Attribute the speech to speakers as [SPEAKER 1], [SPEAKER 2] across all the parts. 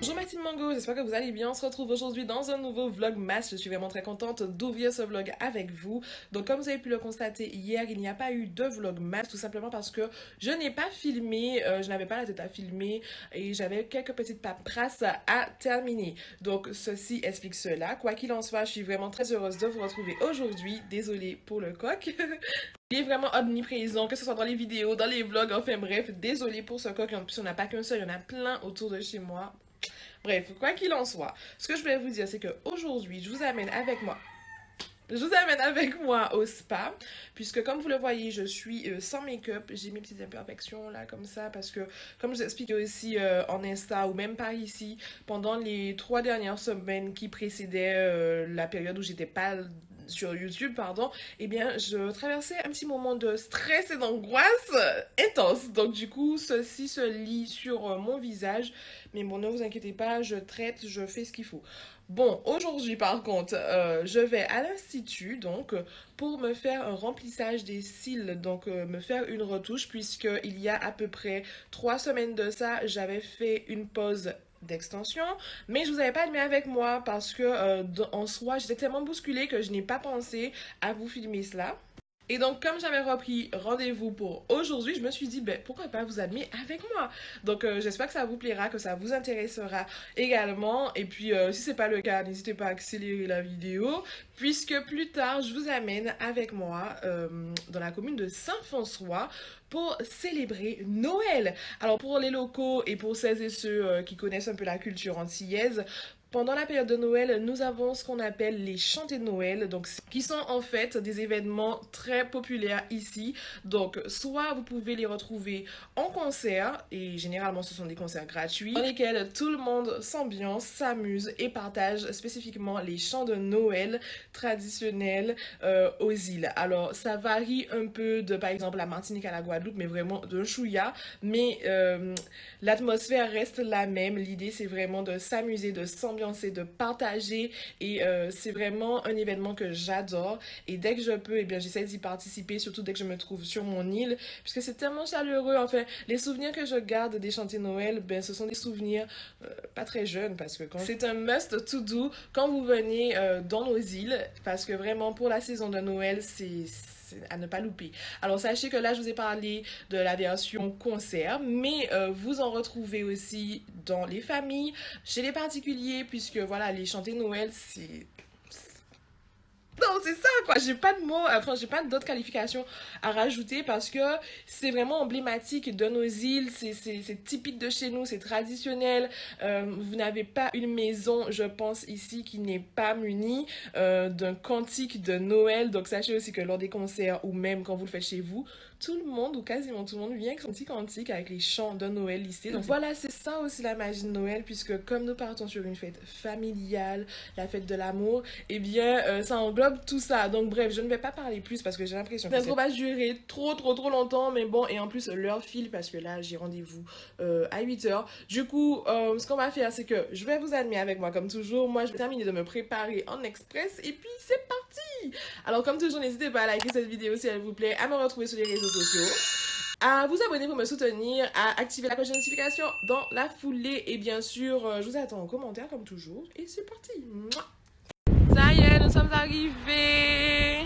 [SPEAKER 1] Bonjour ma team Mango, j'espère que vous allez bien. On se retrouve aujourd'hui dans un nouveau vlogmas. Je suis vraiment très contente d'ouvrir ce vlog avec vous. Donc comme vous avez pu le constater hier, il n'y a pas eu de vlogmas tout simplement parce que je n'ai pas filmé, je n'avais pas la tête à filmer et j'avais quelques petites paperasses à terminer. Donc ceci explique cela. Quoi qu'il en soit, je suis vraiment très heureuse de vous retrouver aujourd'hui. Désolée pour le coq. Il est vraiment omniprésent, que ce soit dans les vidéos, dans les vlogs, enfin bref, désolée pour ce coq. En plus, on n'a pas qu'un seul, il y en a plein autour de chez moi. Bref, quoi qu'il en soit, ce que je voulais vous dire, c'est qu'aujourd'hui, je vous amène avec moi. Je vous amène avec moi au spa, puisque comme vous le voyez, je suis sans make-up. J'ai mes petites imperfections là, comme ça, parce que, comme je vous expliquais aussi en Insta ou même par ici, pendant les 3 dernières semaines qui précédaient la période où j'étais pas sur YouTube, pardon, eh bien, je traversais un petit moment de stress et d'angoisse intense. Donc, du coup, ceci se lit sur mon visage. Mais bon, ne vous inquiétez pas, je traite, je fais ce qu'il faut. Bon, aujourd'hui par contre, je vais à l'institut donc pour me faire un remplissage des cils, donc me faire une retouche puisqu'il y a à peu près 3 semaines de ça, j'avais fait une pause d'extension, mais je vous avais pas admis avec moi parce que en soi, j'étais tellement bousculée que je n'ai pas pensé à vous filmer cela. Et donc, comme j'avais repris rendez-vous pour aujourd'hui, je me suis dit, ben, pourquoi pas vous admettre avec moi? Donc, j'espère que ça vous plaira, que ça vous intéressera également. Et puis, si c'est pas le cas, n'hésitez pas à accélérer la vidéo, puisque plus tard, je vous amène avec moi dans la commune de Saint-François pour célébrer Noël. Alors, pour les locaux et pour celles et ceux qui connaissent un peu la culture antillaise, pendant la période de Noël, nous avons ce qu'on appelle les chantés de Noël, donc qui sont en fait des événements très populaires ici. Donc, soit vous pouvez les retrouver en concert, et généralement ce sont des concerts gratuits, dans lesquels tout le monde s'ambiance, s'amuse et partage spécifiquement les chants de Noël traditionnels aux îles. Alors, ça varie un peu de, par exemple, la Martinique à la Guadeloupe, mais vraiment d'un chouïa, mais l'atmosphère reste la même. L'idée, c'est vraiment de s'amuser, de s'ambiancer, de partager. Et c'est vraiment un événement que j'adore. Et dès que je peux, eh bien, j'essaie d'y participer, surtout dès que je me trouve sur mon île, puisque c'est tellement chaleureux. Enfin, les souvenirs que je garde des chantiers Noël, ben, ce sont des souvenirs pas très jeunes, parce que c'est un must to do quand vous venez dans nos îles, parce que vraiment, pour la saison de Noël, c'est à ne pas louper. Alors sachez que là je vous ai parlé de la version concert, mais vous en retrouvez aussi dans les familles, chez les particuliers, puisque voilà, les chanter Noël, c'est non, c'est ça, quoi. J'ai pas de mots, enfin, j'ai pas d'autres qualifications à rajouter parce que c'est vraiment emblématique de nos îles, c'est typique de chez nous, c'est traditionnel. Vous n'avez pas une maison, je pense, ici qui n'est pas munie d'un cantique de Noël. Donc, sachez aussi que lors des concerts ou même quand vous le faites chez vous, tout le monde ou quasiment tout le monde vient avec son petit cantique avec les chants de Noël listés. Donc, voilà, c'est ça aussi la magie de Noël, puisque comme nous partons sur une fête familiale, la fête de l'amour, eh bien, ça englobe tout ça. Donc, bref, je ne vais pas parler plus parce que j'ai l'impression que ça va durer trop longtemps. Mais bon, et en plus, l'heure file parce que là, j'ai rendez-vous à 8 heures. Du coup, ce qu'on va faire, c'est que je vais vous admettre avec moi comme toujours. Moi, je vais terminer de me préparer en express et puis c'est parti! Alors, comme toujours, n'hésitez pas à liker cette vidéo si elle vous plaît, à me retrouver sur les réseaux sociaux, à vous abonner pour me soutenir, à activer la cloche de notification dans la foulée. Et bien sûr, je vous attends en commentaire comme toujours. Et c'est parti. Mouah. Ça y est, nous sommes arrivés.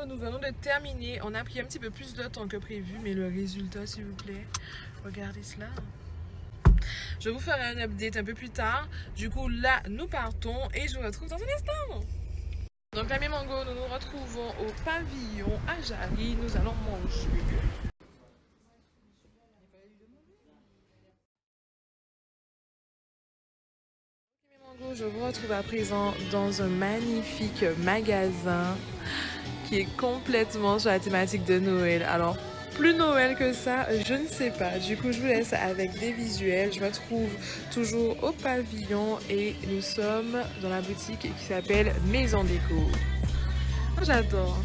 [SPEAKER 1] nous venons de terminer. On a pris un petit peu plus de temps que prévu, mais le résultat, s'il vous plaît, regardez cela. Je vous ferai un update un peu plus tard. Du coup, là, nous partons et je vous retrouve dans un instant. Donc, la Mango, nous nous retrouvons au pavillon à Jarry. Nous allons manger. Je vous retrouve à présent dans un magnifique magasin qui est complètement sur la thématique de Noël. Alors, plus Noël que ça, je ne sais pas. Du coup, je vous laisse avec des visuels. Je me trouve toujours au pavillon et nous sommes dans la boutique qui s'appelle Maison Déco. J'adore.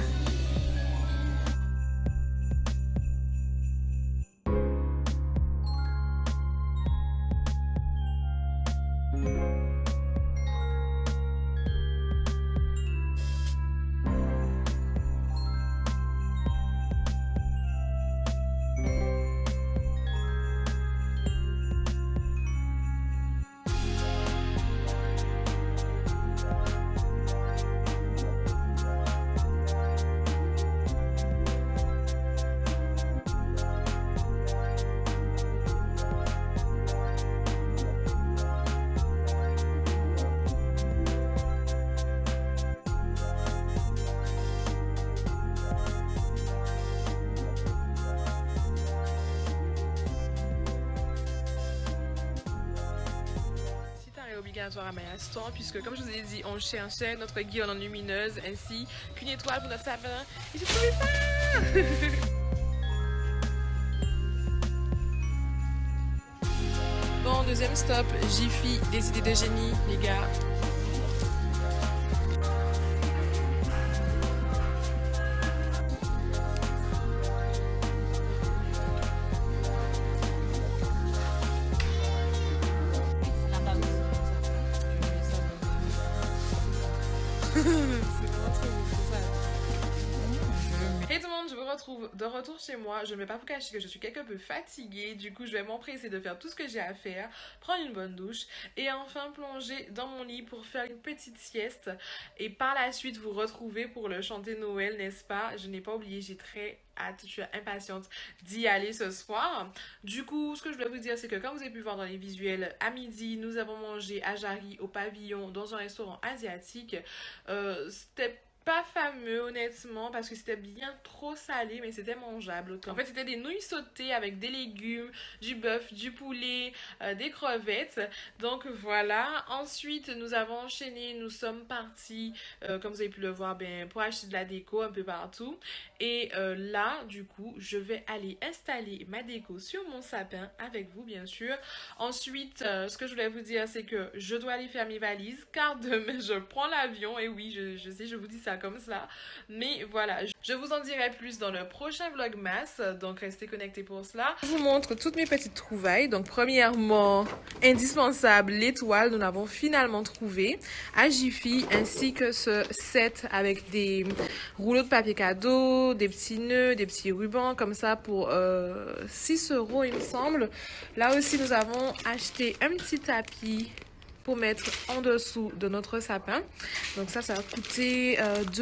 [SPEAKER 1] Obligatoire à Maya Store puisque comme je vous ai dit on cherchait notre guirlande lumineuse ainsi qu'une étoile pour notre sapin et j'ai trouvé ça. Bon, deuxième stop, Jiffy, des idées de génie les gars. C'est vraiment trop beau, c'est ça. Hey tout le monde, je vous retrouve de retour chez moi. Je ne vais pas vous cacher que je suis quelque peu fatiguée. Du coup, je vais m'empresser de faire tout ce que j'ai à faire, prendre une bonne douche et enfin plonger dans mon lit pour faire une petite sieste. Et par la suite, vous retrouver pour le chanter Noël, n'est-ce pas? Je n'ai pas oublié, j'ai très hâte, je suis impatiente d'y aller ce soir. Du coup, ce que je voulais vous dire, c'est que comme vous avez pu voir dans les visuels, à midi, nous avons mangé à Jarry, au pavillon, dans un restaurant asiatique. C'était pas fameux honnêtement parce que c'était bien trop salé mais c'était mangeable. En fait c'était des nouilles sautées avec des légumes, du bœuf, du poulet, des crevettes. Donc voilà. Ensuite nous avons enchaîné, nous sommes partis comme vous avez pu le voir pour acheter de la déco un peu partout. Et là du coup je vais aller installer ma déco sur mon sapin avec vous bien sûr. Ensuite ce que je voulais vous dire c'est que je dois aller faire mes valises car demain je prends l'avion. Et oui je sais je vous dis ça comme cela, mais voilà, je vous en dirai plus dans le prochain vlogmas, donc restez connectés pour cela. Je vous montre toutes mes petites trouvailles. Donc premièrement, indispensable, l'étoile, nous l'avons finalement trouvée à Jiffy, ainsi que ce set avec des rouleaux de papier cadeau, des petits nœuds, des petits rubans comme ça pour 6 € il me semble. Là aussi nous avons acheté un petit tapis pour mettre en dessous de notre sapin. Donc ça va coûter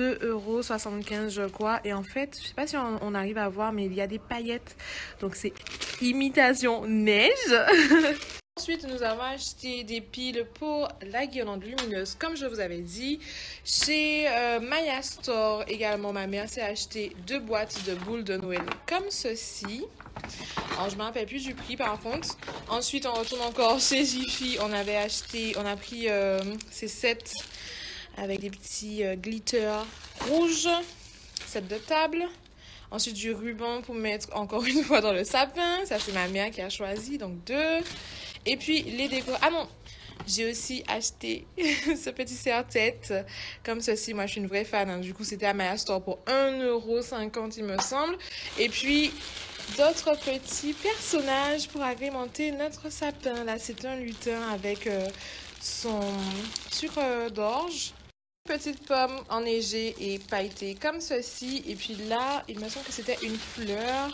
[SPEAKER 1] 2,75 € je crois. Et en fait, je sais pas si on arrive à voir, mais il y a des paillettes. Donc c'est imitation neige. Ensuite, nous avons acheté des piles pour la guirlande lumineuse, comme je vous avais dit. Chez Maya Store, également, ma mère s'est acheté 2 boîtes de boules de Noël comme ceci. Alors, je ne me rappelle plus du prix, par contre. Ensuite, on retourne encore chez Jiffy. On a pris ces sets avec des petits glitters rouges, set de table. Ensuite, du ruban pour mettre encore une fois dans le sapin. Ça, c'est ma mère qui a choisi, donc 2. Et puis, les décos. Ah non, j'ai aussi acheté ce petit serre-tête comme ceci. Moi, je suis une vraie fan. Hein. Du coup, c'était à Maya Store pour 1,50 € il me semble. Et puis, d'autres petits personnages pour agrémenter notre sapin. Là, c'est un lutin avec son sucre d'orge. Petite pomme enneigée et pailletée comme ceci. Et puis là, il me semble que c'était une fleur.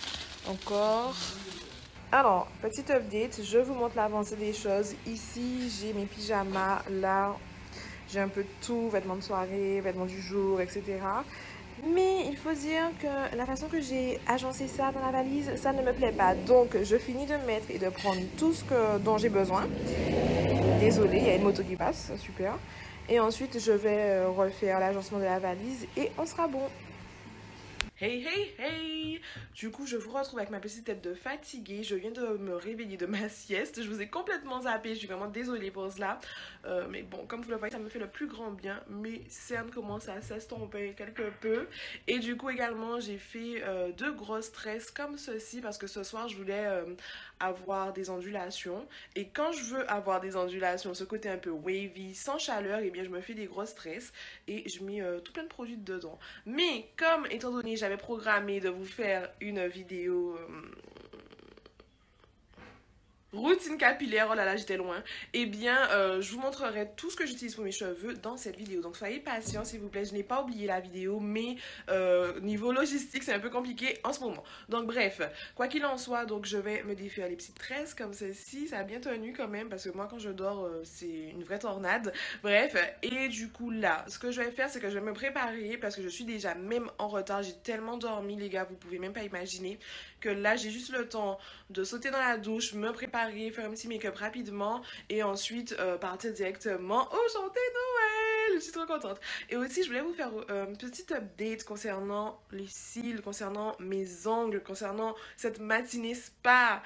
[SPEAKER 1] Encore. Alors, petit update, je vous montre l'avancée des choses. Ici, j'ai mes pyjamas. Là, j'ai un peu de tout, vêtements de soirée, vêtements du jour, etc. Mais il faut dire que la façon que j'ai agencé ça dans la valise, ça ne me plaît pas. Donc je finis de mettre et de prendre tout ce dont j'ai besoin. Désolée, il y a une moto qui passe, super. Et ensuite je vais refaire l'agencement de la valise et on sera bon. Hey, hey, hey! Du coup, je vous retrouve avec ma petite tête de fatiguée. Je viens de me réveiller de ma sieste. Je vous ai complètement zappé. Je suis vraiment désolée pour cela. Mais bon, comme vous le voyez, ça me fait le plus grand bien. Mes cernes commencent à s'estomper quelque peu. Et du coup, également, j'ai fait deux grosses tresses comme ceci parce que ce soir, je voulais avoir des ondulations. Et quand je veux avoir des ondulations, ce côté un peu wavy, sans chaleur, et bien, je me fais des grosses tresses et je mets tout plein de produits dedans. Mais comme, étant donné, j'avais programmé de vous faire une vidéo routine capillaire, oh là là, j'étais loin. Eh bien, je vous montrerai tout ce que j'utilise pour mes cheveux dans cette vidéo. Donc, soyez patients, s'il vous plaît. Je n'ai pas oublié la vidéo, mais niveau logistique, c'est un peu compliqué en ce moment. Donc, bref, quoi qu'il en soit, donc je vais me défaire les petites tresses comme ceci. Ça a bien tenu quand même, parce que moi, quand je dors, c'est une vraie tornade. Bref, et du coup, là, ce que je vais faire, c'est que je vais me préparer, parce que je suis déjà même en retard. J'ai tellement dormi, les gars, vous pouvez même pas imaginer que là, j'ai juste le temps de sauter dans la douche, me préparer, faire un petit make-up rapidement et ensuite partir directement au chanter Noël. Je suis trop contente. Et aussi, je voulais vous faire une petite update concernant les cils, concernant mes ongles, concernant cette matinée spa.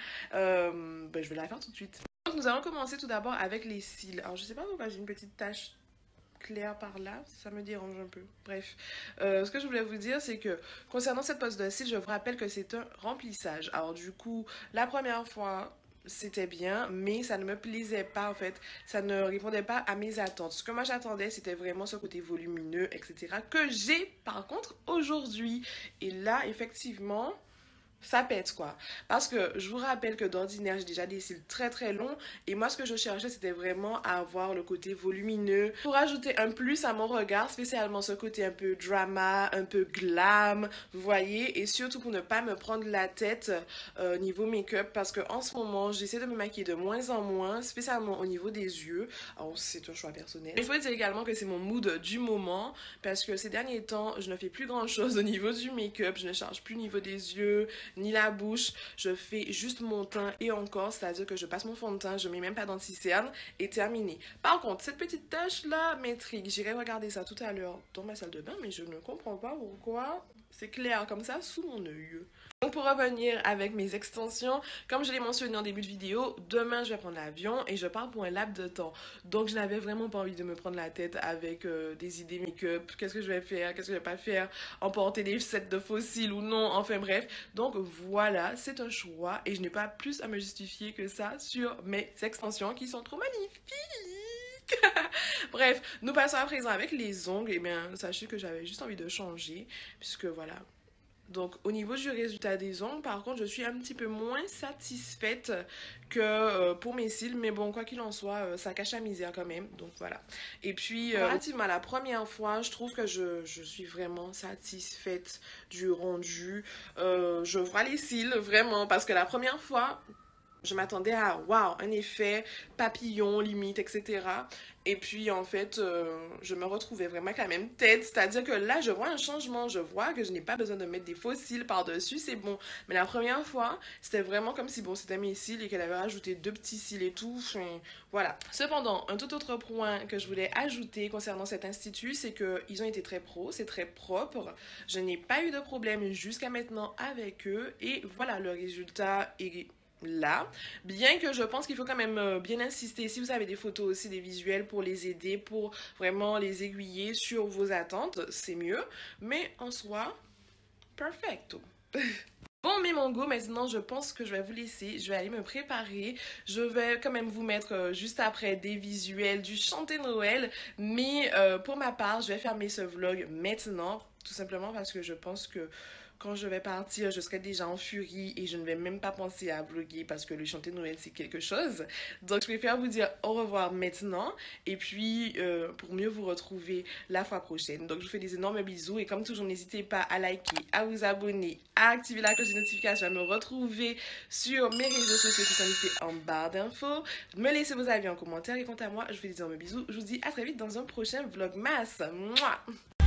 [SPEAKER 1] Je vais la faire tout de suite. Donc, nous allons commencer tout d'abord avec les cils. Alors, je sais pas pourquoi j'ai une petite tache clair par là, ça me dérange un peu. Bref, ce que je voulais vous dire, c'est que concernant cette pose de cils, je vous rappelle que c'est un remplissage. Alors du coup, la première fois, c'était bien, mais ça ne me plaisait pas en fait. Ça ne répondait pas à mes attentes. Ce que moi j'attendais, c'était vraiment ce côté volumineux, etc. que j'ai par contre aujourd'hui. Et là, effectivement, ça pète quoi. Parce que je vous rappelle que d'ordinaire, j'ai déjà des cils très très longs et moi ce que je cherchais c'était vraiment à avoir le côté volumineux pour ajouter un plus à mon regard, spécialement ce côté un peu drama, un peu glam, vous voyez, et surtout pour ne pas me prendre la tête niveau make-up parce que en ce moment, j'essaie de me maquiller de moins en moins, spécialement au niveau des yeux. Alors c'est un choix personnel. Il faut dire également que c'est mon mood du moment parce que ces derniers temps, je ne fais plus grand chose au niveau du make-up, je ne charge plus au niveau des yeux, ni la bouche, je fais juste mon teint et encore, c'est-à-dire que je passe mon fond de teint, je mets même pas d'anti-cerne et terminé. Par contre, cette petite tache là m'intrigue, j'irai regarder ça tout à l'heure dans ma salle de bain, mais je ne comprends pas pourquoi c'est clair comme ça sous mon œil. Donc pour revenir avec mes extensions, comme je l'ai mentionné en début de vidéo, demain je vais prendre l'avion et je pars pour un laps de temps. Donc je n'avais vraiment pas envie de me prendre la tête avec des idées make-up, qu'est-ce que je vais faire, qu'est-ce que je vais pas faire, emporter des sets de fossiles ou non, enfin bref. Donc voilà, c'est un choix et je n'ai pas plus à me justifier que ça sur mes extensions qui sont trop magnifiques. Bref, nous passons à présent avec les ongles. Et bien, sachez que j'avais juste envie de changer, puisque voilà, donc au niveau du résultat des ongles, par contre, je suis un petit peu moins satisfaite que pour mes cils. Mais bon, quoi qu'il en soit, ça cache la misère quand même. Donc voilà. Et puis, relativement à la première fois, je trouve que je suis vraiment satisfaite du rendu. Je vois les cils, vraiment, parce que la première fois, je m'attendais à, waouh, un effet papillon limite, etc. Et puis en fait, je me retrouvais vraiment avec la même tête. C'est-à-dire que là, je vois un changement. Je vois que je n'ai pas besoin de mettre des faux cils par-dessus, c'est bon. Mais la première fois, c'était vraiment comme si, bon, c'était mes cils et qu'elle avait rajouté deux petits cils et tout. Enfin, voilà. Cependant, un tout autre point que je voulais ajouter concernant cet institut, c'est qu'ils ont été très pros, c'est très propre. Je n'ai pas eu de problème jusqu'à maintenant avec eux. Et voilà, le résultat est là, bien que je pense qu'il faut quand même bien insister, si vous avez des photos aussi, des visuels pour les aider, pour vraiment les aiguiller sur vos attentes, c'est mieux, mais en soi, perfecto. Bon, mais mon go, maintenant, je pense que je vais vous laisser. Je vais aller me préparer. Je vais quand même vous mettre juste après des visuels du chanter Noël. Mais pour ma part, je vais fermer ce vlog maintenant. Tout simplement parce que je pense que quand je vais partir, je serai déjà en furie et je ne vais même pas penser à vlogger parce que le chanter Noël, c'est quelque chose. Donc, je préfère vous dire au revoir maintenant et puis pour mieux vous retrouver la fois prochaine. Donc, je vous fais des énormes bisous et comme toujours, n'hésitez pas à liker, à vous abonner, à activer la cloche de notification, à me retrouver sur mes réseaux sociaux qui sont listés en barre d'infos. Me laissez vos avis en commentaire et quant à moi, je vous fais des énormes bisous. Je vous dis à très vite dans un prochain vlogmas. Mouah!